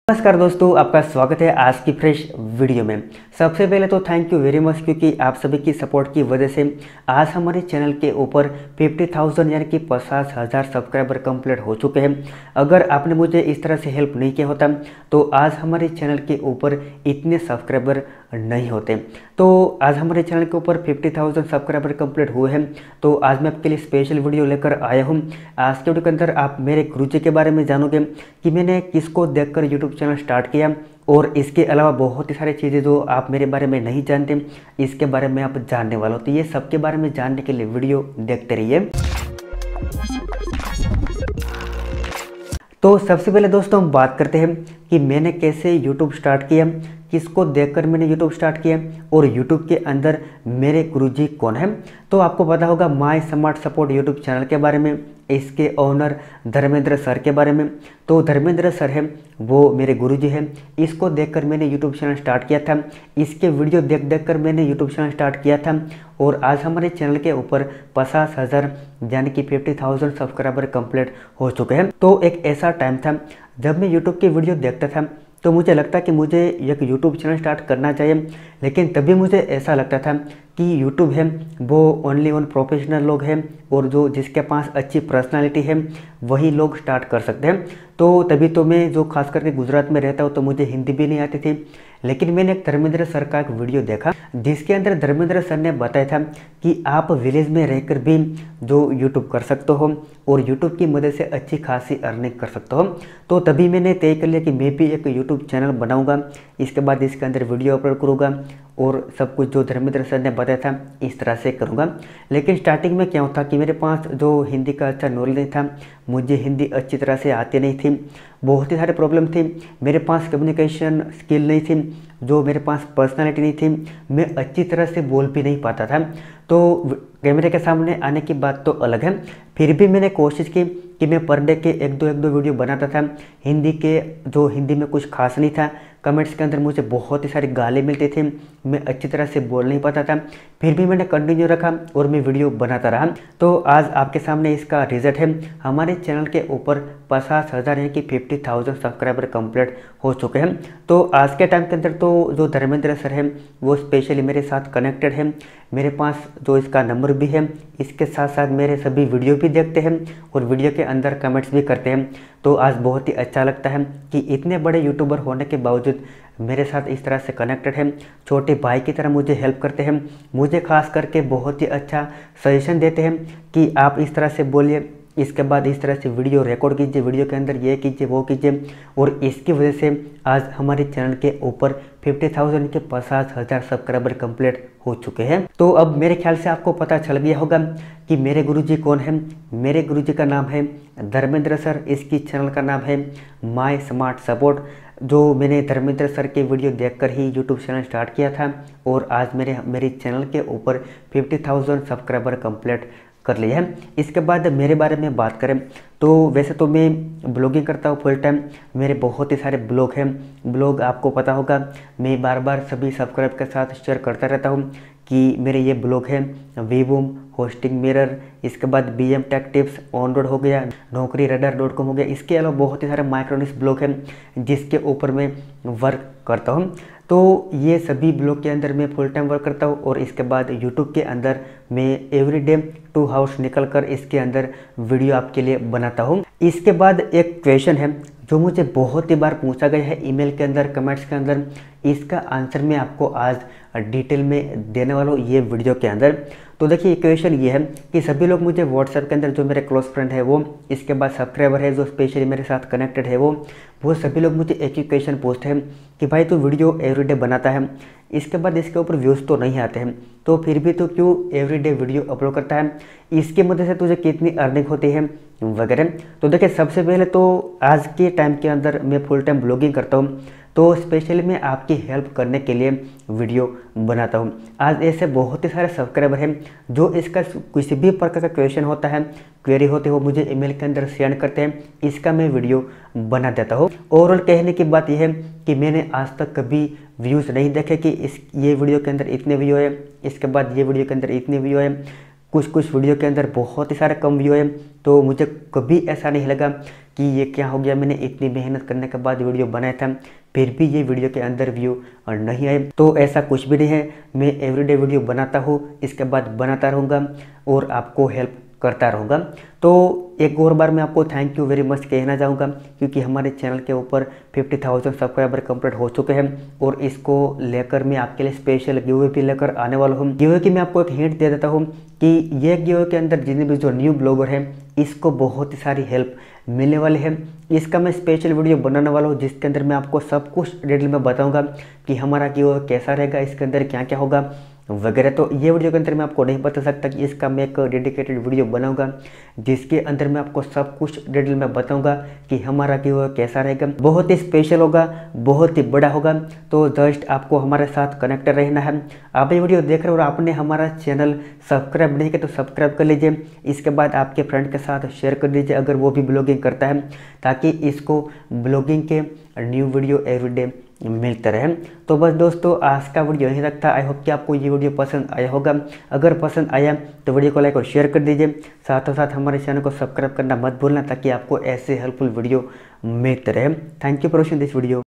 नमस्कार दोस्तों, आपका स्वागत है आज की फ्रेश वीडियो में। सबसे पहले तो थैंक यू वेरी मच, क्योंकि आप सभी की सपोर्ट की वजह से आज हमारे चैनल के ऊपर 50,000 यानी कि 50,000 सब्सक्राइबर कंप्लीट हो चुके हैं। अगर आपने मुझे इस तरह से हेल्प नहीं किया होता तो आज हमारे चैनल के ऊपर इतने सब्सक्राइबर नहीं होते। तो आज हमारे चैनल के ऊपर 50,000 सब्सक्राइबर कंप्लीट हुए हैं, तो आज मैं आपके लिए स्पेशल वीडियो लेकर आया हूँ। आज के वीडियो के अंदर आप मेरे गुरुजी के बारे में जानोगे कि मैंने किसको देखकर यूट्यूब चैनल स्टार्ट किया, और इसके अलावा बहुत ही सारी चीज़ें जो आप मेरे बारे में नहीं जानते इसके बारे में आप जानने वाले हो। तो ये सबके बारे में जानने के लिए वीडियो देखते रहिए। तो सबसे पहले दोस्तों हम बात करते हैं कि मैंने कैसे यूट्यूब स्टार्ट किया, किसको देखकर मैंने यूट्यूब स्टार्ट किया और यूट्यूब के अंदर मेरे गुरुजी कौन है। तो आपको पता होगा my smart support YouTube channel के बारे में, इसके ओनर धर्मेंद्र सर के बारे में। तो धर्मेंद्र सर है वो मेरे गुरुजी हैं, इसको देखकर मैंने यूट्यूब चैनल स्टार्ट किया था। इसके वीडियो देख कर मैंने यूट्यूब चैनल स्टार्ट किया था, और आज हमारे चैनल के ऊपर 50,000 यानी कि 50,000 सब्सक्राइबर कंप्लीट हो चुके हैं। तो एक ऐसा टाइम था जब मैं यूट्यूब की वीडियो देखता था तो मुझे लगता कि मुझे एक यूट्यूब चैनल स्टार्ट करना चाहिए, लेकिन तभी मुझे ऐसा लगता था कि यूट्यूब है वो ओनली ऑन प्रोफेशनल लोग हैं, और जो जिसके पास अच्छी पर्सनालिटी है वही लोग स्टार्ट कर सकते हैं। तो तभी तो मैं जो खास करके गुजरात में रहता हूँ तो मुझे हिंदी भी नहीं आती थी, लेकिन मैंने एक धर्मेंद्र सर का एक वीडियो देखा जिसके अंदर धर्मेंद्र सर ने बताया था कि आप विलेज में रहकर भी जो यूट्यूब कर सकते हो और यूट्यूब की मदद से अच्छी खासी अर्निंग कर सकते हो। तो तभी मैंने तय कर लिया कि मैं भी एक यूट्यूब चैनल बनाऊंगा, इसके बाद इसके अंदर वीडियो अपलोड करूँगा और सब कुछ जो धर्मेंद्र सर ने बताया था इस तरह से करूँगा। लेकिन स्टार्टिंग में क्या होता कि मेरे पास जो हिंदी का अच्छा नॉलेज नहीं था, मुझे हिंदी अच्छी तरह से आती नहीं थी, बहुत ही सारे प्रॉब्लम थी। मेरे पास कम्युनिकेशन स्किल नहीं थी, जो मेरे पास पर्सनालिटी नहीं थी, मैं अच्छी तरह से बोल भी नहीं पाता था। तो कैमरे के सामने आने की बात तो अलग है, फिर भी मैंने कोशिश की कि मैं पर डे के एक दो वीडियो बनाता था। हिंदी में कुछ खास नहीं था, कमेंट्स के अंदर मुझे बहुत ही सारी गाली मिलती थी, मैं अच्छी तरह से बोल नहीं पाता था, फिर भी मैंने कंटिन्यू रखा और मैं वीडियो बनाता रहा। तो आज आपके सामने इसका रिजल्ट है। हमारे चैनल के ऊपर 50,000 यानी कि 50,000 सब्सक्राइबर कंप्लीट हो चुके हैं। तो आज के टाइम के अंदर तो जो धर्मेंद्र सर हैं वो स्पेशली मेरे साथ कनेक्टेड है, मेरे पास जो इसका नंबर भी है, इसके साथ साथ मेरे सभी वीडियो भी देखते हैं और वीडियो के अंदर कमेंट्स भी करते हैं। तो आज बहुत ही अच्छा लगता है कि इतने बड़े यूट्यूबर होने के बावजूद मेरे साथ इस तरह से कनेक्टेड हैं, छोटे भाई की तरह मुझे हेल्प करते हैं, मुझे खास करके बहुत ही अच्छा सजेशन देते हैं कि आप इस तरह से बोलिए, इसके बाद इस तरह से वीडियो रिकॉर्ड कीजिए, वीडियो के अंदर ये कीजिए वो कीजिए। और इसकी वजह से आज हमारे चैनल के ऊपर 50,000 के 50,000 सब्सक्राइबर कंप्लीट हो चुके हैं। तो अब मेरे ख्याल से आपको पता चल गया होगा कि मेरे गुरुजी कौन है। मेरे गुरुजी का नाम है धर्मेंद्र सर, इसकी चैनल का नाम है माय स्मार्ट सपोर्ट। जो मैंने धर्मेंद्र सर के वीडियो देखकर ही यूट्यूब चैनल स्टार्ट किया था, और आज मेरे चैनल के ऊपर 50,000 सब्सक्राइबर कंप्लीट कर लिया है। इसके बाद मेरे बारे में बात करें तो वैसे तो मैं ब्लॉगिंग करता हूँ फुल टाइम, मेरे बहुत ही सारे ब्लॉग हैं। ब्लॉग आपको पता होगा, मैं बार बार सभी सब्सक्राइब के साथ शेयर करता रहता हूँ कि मेरे ये ब्लॉग हैं वीबूम, होस्टिंग मिरर, इसके बाद BM tech tips, on road हो गया, नौकरीradar.com हो गया। इसके अलावा बहुत ही सारे माइक्रोनिक्स ब्लॉग हैं जिसके ऊपर मैं वर्क करता हूँ। तो ये सभी ब्लॉग के अंदर मैं फुल टाइम वर्क करता हूँ, और इसके बाद यूट्यूब के अंदर मैं एवरीडे 2 आवर्स निकल कर इसके अंदर वीडियो आपके लिए बनाता हूँ। इसके बाद एक क्वेश्चन है जो मुझे बहुत ही बार पूछा गया है ईमेल के अंदर, कमेंट्स के अंदर, इसका आंसर मैं आपको आज डिटेल में देने वाला हूँ ये वीडियो के अंदर। तो देखिए क्वेश्चन ये है कि सभी लोग मुझे व्हाट्सएप के अंदर, जो मेरे क्लोज फ्रेंड है वो, इसके बाद सब्सक्राइबर है जो स्पेशली मेरे साथ कनेक्टेड है वो सभी लोग मुझे एक ही क्वेश्चन पूछते हैं कि भाई तू वीडियो एवरीडे बनाता है, इसके बाद इसके ऊपर व्यूज़ तो नहीं आते हैं, तो फिर भी तो क्यों एवरीडे वीडियो अपलोड करता है, इसकी मदद से तुझे कितनी अर्निंग होती है वगैरह। तो देखिए सबसे पहले तो आज के टाइम के अंदर मैं फुल टाइम ब्लॉगिंग करता हूँ, तो स्पेशली मैं आपकी हेल्प करने के लिए वीडियो बनाता हूँ। आज ऐसे बहुत ही सारे सब्सक्राइबर हैं जो इसका किसी भी प्रकार का क्वेश्चन होता है, क्वेरी होती हो, मुझे ईमेल के अंदर सेंड करते हैं, इसका मैं वीडियो बना देता हूँ। ओवरऑल कहने की बात यह है कि मैंने आज तक कभी व्यूज़ नहीं देखे कि ये वीडियो के अंदर इतने व्यू है, इसके बाद ये वीडियो के अंदर इतने व्यू है। कुछ कुछ वीडियो के अंदर बहुत ही सारे कम व्यू है, तो मुझे कभी ऐसा नहीं लगा कि ये क्या हो गया, मैंने इतनी मेहनत करने के बाद वीडियो बनाया था फिर भी ये वीडियो के अंदर व्यू नहीं आए। तो ऐसा कुछ भी नहीं है, मैं एवरीडे वीडियो बनाता हूँ, इसके बाद बनाता रहूँगा और आपको हेल्प करता रहूँगा। तो एक और बार मैं आपको थैंक यू वेरी मच कहना चाहूँगा, क्योंकि हमारे चैनल के ऊपर 50,000 सब्सक्राइबर कंप्लीट हो चुके हैं और इसको लेकर मैं आपके लिए स्पेशल गिवअवे भी लेकर आने वाला हूँ। गिवअवे की मैं आपको एक हिंट दे देता हूँ कि ये गिवअवे के अंदर जितने भी जो न्यू ब्लॉगर हैं इसको बहुत ही सारी हेल्प मिलने वाली है। इसका मैं स्पेशल वीडियो बनाने वाला हूँ जिसके अंदर मैं आपको सब कुछ डिटेल में बताऊँगा कि हमारा गिवअवे कैसा रहेगा, इसके अंदर क्या क्या होगा वगैरह। तो ये वीडियो के अंदर मैं आपको नहीं बता सकता कि इसका मैं एक डेडिकेटेड वीडियो बनाऊंगा जिसके अंदर मैं आपको सब कुछ डिटेल में बताऊंगा कि हमारा कि वो कैसा रहेगा। बहुत ही स्पेशल होगा, बहुत ही बड़ा होगा। तो जस्ट आपको हमारे साथ कनेक्ट रहना है। आप ये वीडियो देख रहे हो और आपने हमारा चैनल सब्सक्राइब नहीं किया तो सब्सक्राइब कर लीजिए। इसके बाद आपके फ्रेंड के साथ शेयर कर दीजिए अगर वो भी ब्लॉगिंग करता है, ताकि इसको ब्लॉगिंग के न्यू वीडियो एवरीडे मिलते रहे। तो बस दोस्तों आज का वीडियो यहीं तक था। आई होप कि आपको ये वीडियो पसंद आया होगा। अगर पसंद आया तो वीडियो को लाइक और शेयर कर दीजिए। साथ ही साथ हमारे चैनल को सब्सक्राइब करना मत भूलना ताकि आपको ऐसे हेल्पफुल वीडियो मिलते रहे। Thank you for watching this video.